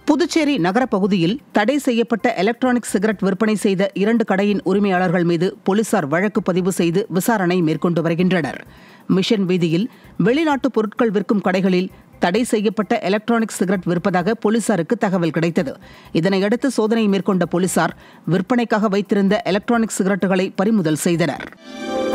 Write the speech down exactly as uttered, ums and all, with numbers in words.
புதுச்சேரி நகரப் பகுதியில் தடை செய்யப்பட்ட எலக்ட்ரானிக் சிகரெட் விற்பனை செய்த இரண்டு கடையின் உரிமையாளர்கள் மீது போலீசார் வழக்கு பதிவு செய்து விசாரணை மேற்கொண்டு வருகின்றனர். மிஷன் வீதியில் வெளிநாட்டு பொருட்கள் விற்கும் கடைகளில் தடை செய்யப்பட்ட எலக்ட்ரானிக் சிகரெட் விற்பதாக போலீசாருக்கு தகவல் கிடைத்தது. இதனையடுத்து சோதனை மேற்கொண்ட போலீசார் விற்பனைக்காக வைத்திருந்த எலக்ட்ரானிக் சிகரெட்டுகளை பறிமுதல் செய்தனர்.